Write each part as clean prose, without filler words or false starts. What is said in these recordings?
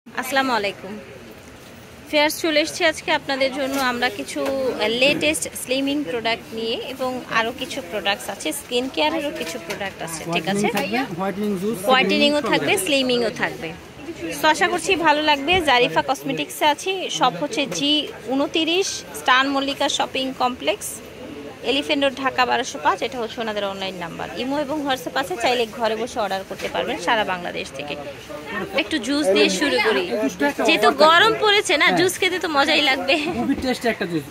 আসসালামু আলাইকুম। ফেয়ার্স চলে এসেছি আজকে আপনাদের জন্য। আমরা কিছু লেটেস্ট স্লিমিং প্রোডাক্ট নিয়ে এবং আরও কিছু প্রোডাক্টস আছে, স্কিন কেয়ারেরও কিছু প্রোডাক্ট আছে। ঠিক আছে, হোয়াইটেনিংও থাকবে, স্লিমিংও থাকবে। তো আশা করছি ভালো লাগবে। জারিফা কসমেটিক্সে আছি, সব হচ্ছে G29 স্টান Mallika shopping complex, elephant road, Dhaka 1205। এটা হচ্ছে ওনাদের অনলাইন নাম্বার। ইমো এবং হোয়াটসঅ্যাপ আছে, চাইলে ঘরে বসে অর্ডার করতে পারবেন সারা বাংলাদেশ থেকে। একটু জুস দিয়ে শুরু করি, যেহেতু গরম পড়েছে না, জুস খেতে তো মজাই লাগবে। খুবই টেস্টি একটা জুস,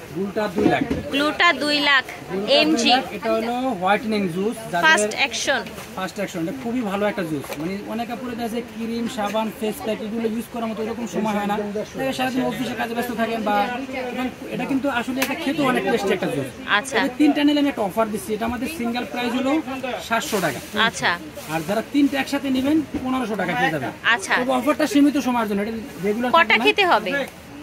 গ্লুটা 2 লাখ mg। এটা হলো হোয়াইটেনিং জুস, ফার্স্ট অ্যাকশন। এটা খুবই ভালো একটা জুস। মানে অনেকে পরে আছে ক্রিম, সাবান, ফেস প্যাক এগুলো ইউজ করার মতো এরকম সময় হয় না, সারাদিন অফিসে কাজে ব্যস্ত থাকেন বা এটা কিন্তু আসলে এটা খেতে অনেক টেস্টি একটা জুস। আচ্ছা, তিনটা নিলে আমি একটা অফার দিচ্ছি। এটা আমাদের সিঙ্গেল প্রাইস হলো 700 টাকা। আচ্ছা, আর যারা তিনটা একসাথে নেবেন 1500 টাকা পেয়ে যাবেন। আচ্ছা, তবে অফারটা সীমিত সময়ের জন্য, এটা রেগুলার। কটা খেতে হবে?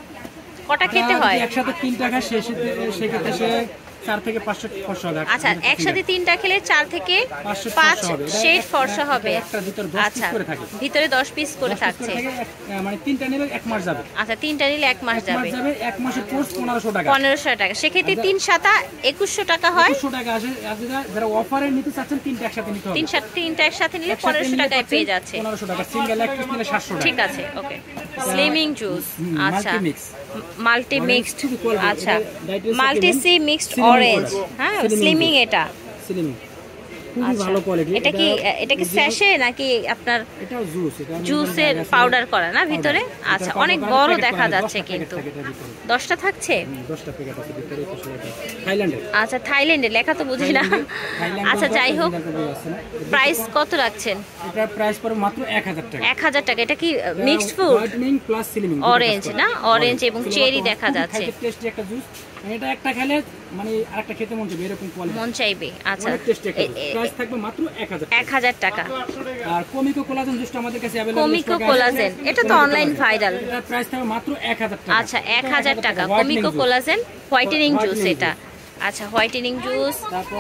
কটা খেতে হয়? একসাথে 3 টাকা সেক্ষেত্রে সে 4 থেকে 500 ফর্সা হবে। আচ্ছা, একসাথে 3টা খেলে 4 থেকে 5 শেড ফর্সা হবে। আচ্ছা, ভিতরে 10 পিস করে থাকছে। মানে 3টা নিলে 1 মাস যাবে। আচ্ছা, 3টা নিলে 1 মাস যাবে। 1 মাসের কোর্স 1500 টাকা। 1500 টাকা। সেক্ষেত্রে 3 7 2100 টাকা হয়। 2100 টাকা আসে। আর যারা অফারে নিতে চাচ্ছেন 3টা একসাথে নিতে হবে। 3টা একসাথে নিলে 1500 টাকায় পেয়ে যাচ্ছে। 1500 টাকা। সিঙ্গেল এক পিস নিলে 700 টাকা। ঠিক আছে, ওকে। স্লিমিং জুস, আচ্ছা, মাল্টি মিক্সড, আচ্ছা, মাল্টি সি মিক্সড অরেঞ্জ। হ্যাঁ, স্লিমিং। এটা স্লিমিং খুবই ভালো কোয়ালিটি। এটা কি স্যাশে নাকি আপনার? এটা জুস, এটা জুসের পাউডার করা না ভিতরে? আচ্ছা, অনেক বড় দেখা যাচ্ছে কিন্তু। 10টা থাকছে? 10টা প্যাকেট আছে ভিতরে। থাইল্যান্ডের। আচ্ছা, থাইল্যান্ডে লেখা তো বুঝি না। আচ্ছা, যাই হোক, প্রাইস কত রাখছেন? এটা প্রাইস পড়ে মাত্র 1000 টাকা। 1000 টাকা। এটা কি mixed food? Whitening plus slimming. Orange না? অরেঞ্জ এবং চেরি দেখা যাচ্ছে। টেস্টি একটা জুস। এটা একটা খেলে মানে আরেকটা খেতে মন চাইবে, এরকম কোয়ালিটি মন চাইবে। আচ্ছা, প্রাইস থাকবে মাত্র 1000 টাকা। আর কমিকো কোলাজেন জুসটা আমাদের কাছে अवेलेबल। কমিকো কোলাজেন, এটা তো অনলাইন ভাইরাল। এটা প্রাইস থাকবে মাত্র 1000 টাকা। আচ্ছা, 1000 টাকা। কমিকো কোলাজেন হোয়াইটেনিং জুস এটা। আচ্ছা, হোয়াইটেনিং জুস। তারপর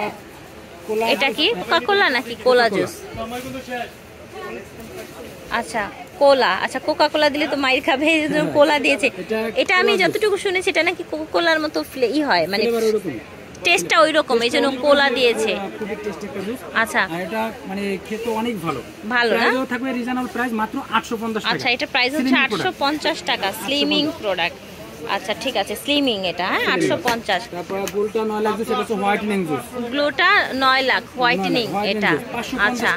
এটা কি কোকা কোলা নাকি কোলা জুস? আচ্ছা, কোলা। আচ্ছা, কোকা কোলা দিলে তো মাইর খাবে, এই জন্য কোলা দিয়েছে। এটা আমি যতটুকু শুনেছি এটা নাকি কোকা কোলার মতো হয়, মানে টেস্টটা ওই রকম, এই জন্য কোলা দিয়েছে। খুবই টেস্টি একটা জুস। আচ্ছা, আর এটা মানে খেতে অনেক ভালো। ভালো না? প্রাইসও থাকবে রিজনেবল প্রাইস, মাত্র 850 টাকা। আচ্ছা, এটা প্রাইস হচ্ছে 850 টাকা। Slimming product. আচ্ছা, ঠিক আছে, স্লিমিং এটা। হ্যাঁ, 850। তারপর গ্লুটা 9 লাখ জুস, এটা হচ্ছে whitening juice. Gluta 9 lakh whitening এটা। আচ্ছা,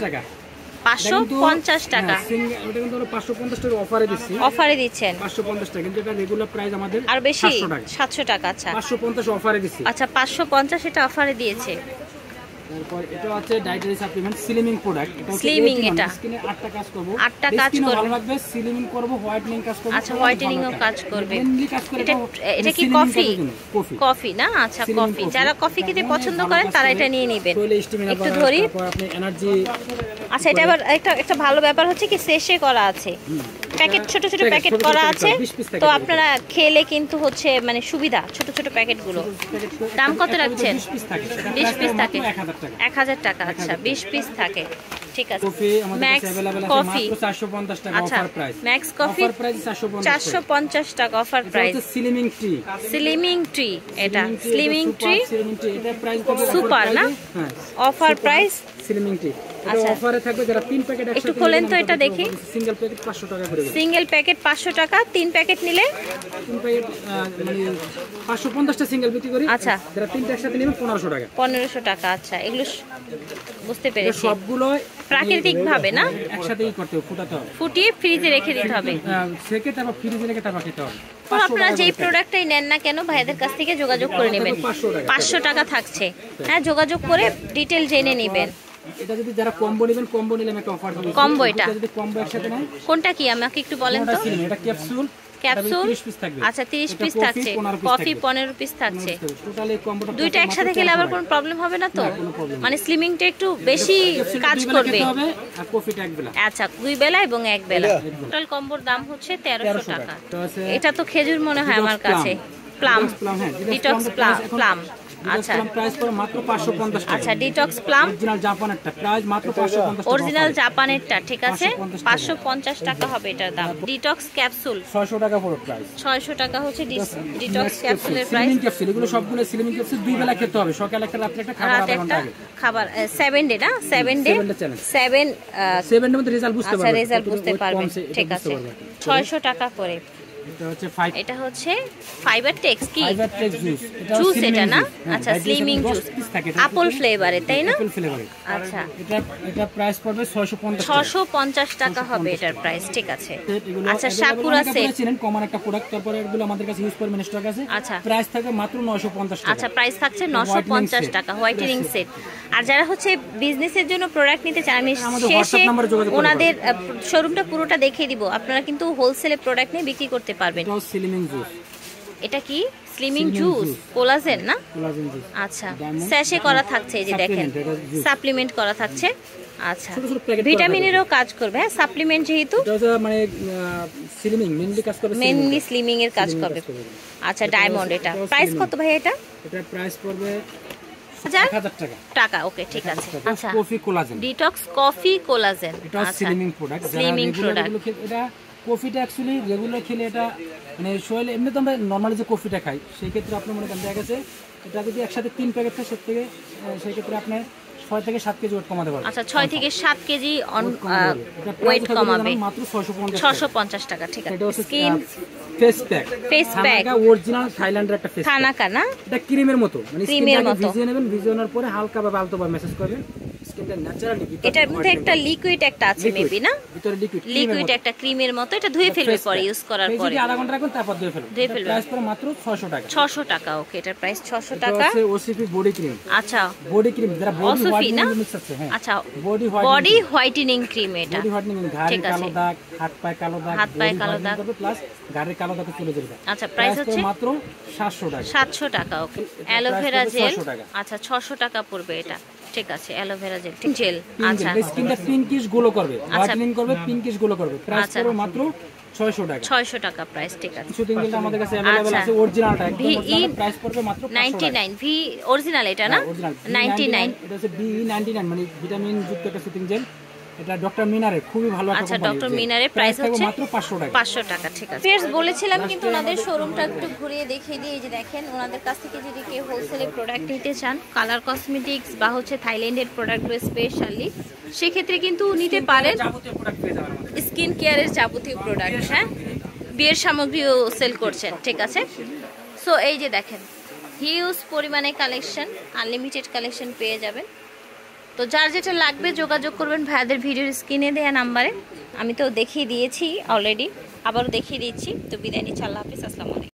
550 টাকা। এটা কিন্তু 550 টাকা অফারে দিচ্ছি। অফারে দিচ্ছেন 550 টাকা, কিন্তু এটা রেগুলার প্রাইস আমাদের আর বেশি 700 টাকা। আচ্ছা, 550 অফারে দিচ্ছি। আচ্ছা, 550 এটা অফারে দিয়েছে। তারপর এটা হচ্ছে ডায়েটারি সাপ্লিমেন্ট স্লিমিং প্রোডাক্ট। এটা স্লিমিং, এটা স্কিনে 8টা কাজ করব। 8টা কাজ করব, ভালো লাগবে। স্লিমিং করব, হোয়াইটেনিং কাজ করব। আচ্ছা, হোয়াইটেনিংও কাজ করবে। এটা কি কফি না? আচ্ছা, কফি। যারা কফি খেতে পছন্দ করেন তারা এটা নিয়ে নেবেন। একটু ধরি। তারপর আপনি এনার্জি। আচ্ছা, এটা আবার একটা ভালো ব্যাপার হচ্ছে কি সেশে করা আছে, প্যাকেট, ছোট ছোট প্যাকেট করা আছে। তো আপনারা খেলে কিন্তু হচ্ছে মানে সুবিধা, ছোট ছোট প্যাকেটগুলো। দাম কত রাখছেন? 20 পিস থাকে, 1000 টাকা। আচ্ছা, 20 পিস থাকে। ঠিক আছে। ম্যাক্স কফি 450 টাকা offer price. Max coffee offer price 450 টাকা offer price. Slimming tea. Slimming tea, এটা স্লিমিং টি। এটা প্রাইস সুপার না? হ্যাঁ, অফার প্রাইস স্লিমিং টি। এটা অফারে থাকবে যারা 3 প্যাকেট একসাথে। একটু খোলেন তো এটা দেখি। সিঙ্গেল প্যাকেট 500 টাকা করে। সিঙ্গেল প্যাকেট 500 টাকা। 3 প্যাকেট নিলে 3 প্যাকেট মানে 550 টা সিঙ্গেল বিক্রি করি। আচ্ছা, যারা 3টা একসাথে নেবেন 1500 টাকা। 1500 টাকা। আচ্ছা, এগুলো বুঝতে পেরেছি। সবগুলো প্রাকৃতিক ভাবে না, একসাথেই করতে হবে, ফুটাতে হবে, ফুটিয়ে ফ্রিজে রেখে দিতে হবে। সেকে তারপর ফ্রিজে রেখে তারপর খেতে হবে। আপনারা যেই প্রোডাক্টটাই নেন না কেন ভাইদের কাছ থেকে যোগাযোগ করে নেবেন। 500 টাকা থাকছে। হ্যাঁ, যোগাযোগ করে ডিটেল জেনে নেবেন। এটা যদি যারা কম্বো নেবেন, কম্বো নিলে আমি একটা অফার দেব। কম্বো, এটা যদি কম্বো একসাথে নেন, কোনটা কি আমাকে একটু বলেন তো? এটা ক্যাপসুল। ক্যাপসুল। আচ্ছা, 30 পিস থাকছে। কফি 15 পিস থাকছে। টোটালি কম্বোটা দুইটা একসাথে খেলে আবার কোনো প্রবলেম হবে না তো? মানে স্লিমিংটা একটু বেশি কাজ করবে। আর কফিটা এক বেলা। আচ্ছা, 2 বেলা এবং 1 বেলা। টোটাল কম্বোর দাম হচ্ছে 1300 টাকা। এটা তো খেজুর মনে হয় আমার কাছে। Plum, detox plum. আচ্ছা প্রাইস পড়বে মাত্র 550 টাকা। আচ্ছা ডিটক্স প্লাম অরিজিনাল জাপানেরটা প্রাইস মাত্র 550 টাকা। অরিজিনাল জাপানেরটা ঠিক আছে 550 টাকা হবে এটার দাম। ডিটক্স ক্যাপসুল 600 টাকা পড়বে প্রাইস। 600 টাকা হচ্ছে ডিটক্স ক্যাপসুলের প্রাইস। স্লিমিং ক্যাপসুল এগুলো সবগুলো স্লিমিং ক্যাপসুল দুই বেলা খেতে হবে, সকালে একটা রাতে একটা, খাবার আধা ঘন্টা আগে। খাবার 7 ডে না 7 ডে 7 ডের মধ্যে রেজাল্ট বুঝতে পারবেন। আচ্ছা রেজাল্ট বুঝতে পারবেন ঠিক আছে 600 টাকা করে। এটা হচ্ছে ফাইবার টেক্স কি ফাইবার টেক্স জুস, জুস এটা না? আচ্ছা স্লিমিং জুস আপেল ফ্লেভারে তাই না? আপেল ফ্লেভারে। আচ্ছা এটা প্রাইস পড়বে 650 টাকা হবে এটার প্রাইস ঠিক আছে। আচ্ছা সাকুরা সেট ছিলেন কমন একটা প্রোডাক্ট, তারপরে এগুলো আমাদের কাছে ইউজ করবেন স্টক আছে। আচ্ছা প্রাইস থাকে মাত্র 950 টাকা। আচ্ছা প্রাইস থাকছে 950 টাকা হোয়াইটেনিং সেট। আর যারা হচ্ছে বিজনেসের জন্য প্রোডাক্ট নিতে চান আমি শেষে ওনাদের শোরুমটা পুরোটা দেখিয়ে দিব, আপনারা কিন্তু হোলসেলে প্রোডাক্ট নিয়ে বিক্রি করতে পারবেন। স্লিমিং জুস এটা কি স্লিমিং জুস কোলাজেন না? Collagen juice. আচ্ছা স্যাশে করা থাকছে এই যে দেখেন সাপ্লিমেন্ট করা থাকছে। আচ্ছা ভিটামিনেরও কাজ করবে হ্যাঁ সাপ্লিমেন্ট যেহেতু এটা মানে স্লিমিং মেইনলি কাজ করবে, মেইনলি স্লিমিং এর কাজ করবে। আচ্ছা ডায়মন্ড এটা প্রাইস কত ভাই এটা? এটা প্রাইস পড়বে 1000 টাকা ওকে ঠিক আছে। আচ্ছা coffee collagen detox coffee collagen এটা স্লিমিং প্রোডাক্ট। স্লিমিং প্রোডাক্ট এটা কফিটা অ্যাকচুয়ালি রেগুলার খেলে এটা মানে শরীরে এমনি তো আমরা নরমালি যে কফিটা খাই সেই ক্ষেত্রে আপনার মনে করেন দেখা গেছে এটা যদি একসাথে 3 প্যাকেট থাকে সেই ক্ষেত্রে আপনি 6 থেকে 7 কেজি ওয়েট কমাতে পারবেন। আচ্ছা 6 থেকে 7 কেজি ওয়েট কমাবে মাত্র 650 টাকা ঠিক আছে। স্কিন ফেস প্যাক এটা অরিজিনাল থাইল্যান্ডের একটা ফেস প্যাক থানাকা না? এটা ক্রিমের মতো মানে ক্রিমের মতো ভিজিয়ে নেবেন, ভিজিয়ে পরে হালকা ভাবে আলতোভাবে ম্যাসাজ করবেন স্কিনটা ন্যাচারালি। এটার মধ্যে একটা লিকুইড একটা আছে মেবি না? ভিতরে লিকুইড একটা ক্রিমের মতো, এটা ধুয়ে ফেলবে পরে ইউজ করার পরে আধা ঘন্টা রাখবেন তারপর ধুয়ে ফেলবেন। প্রাইস পড়ে মাত্র 600 টাকা। 600 টাকা ওকে এটার প্রাইস 600 টাকা। এটা ওসিপি বডি ক্রিম। আচ্ছা বডি ক্রিম যারা বডি হোয়াইটেনিং মিক্স আছে হ্যাঁ আচ্ছা বডি হোয়াইটেনিং ক্রিম এটা বডি হোয়াইটেনিং ঘাড়ের কালো দাগ, হাত পায়ে কালো দাগ প্লাস গাড়ির কালো দাগ চলে যাবে। আচ্ছা প্রাইস হচ্ছে মাত্র 700 টাকা। 700 টাকা ওকে। অ্যালোভেরা জেল আচ্ছা 600 টাকা পড়বে এটা ঠিক আছে। অ্যালোভেরা জেল আচ্ছা স্কিনটা পিঙ্কিশ গ্লো করবে, হোয়াইটেনিং করবে, পিঙ্কিশ গ্লো করবে। প্রাইস পড়বে মাত্র 600 টাকা। 600 টাকা প্রাইস ঠিক আছে। শুটিং গেলটা আমাদের কাছে अवेलेबल আছে অরিজিনালটা একদম অরিজিনাল প্রাইস পড়বে মাত্র 99 ভি অরিজিনাল এটা না 99 এটা হচ্ছে BE99 মানে ভিটামিন যুক্ত একটা শুটিং জেল। এটা ডক্টর মিনারের খুবই ভালো একটা কোম্পানি। আচ্ছা ডক্টর মিনারের প্রাইস হচ্ছে মাত্র 500 টাকা। 500 টাকা ঠিক আছে। ফেয়ার্স বলেছিলাম কিন্তু ওনাদের শোরুমটা একটু ঘুরিয়ে দেখিয়ে দিই। এই যে দেখেন ওনাদের কাছ থেকে যদি কেউ হোলসেলে প্রোডাক্ট নিতে চান কালার কসমেটিক্স বা হচ্ছে থাইল্যান্ডের প্রোডাক্টগুলো স্পেশালি সেক্ষেত্রে কিন্তু নিতে পারেন। যাবতীয় প্রোডাক্ট পেয়ে যাবেন আমাদের। স্কিন কেয়ারের যাবতীয় প্রোডাক্ট হ্যাঁ বিয়ের সামগ্রীও সেল করছেন ঠিক আছে। সো এই যে দেখেন হিউজ পরিমাণে কালেকশন আনলিমিটেড কালেকশন পেয়ে যাবেন। তো যার যেটা লাগবে যোগাযোগ করবেন ভাইয়াদের ভিডিওর স্ক্রিনে দেওয়া নাম্বারে। আমি তো দেখিয়ে দিয়েছি অলরেডি, আবারও দেখিয়ে দিচ্ছি। তো বিদায় নিচ্ছি, আল্লাহ হাফিজ, আসসালামু আলাইকুম।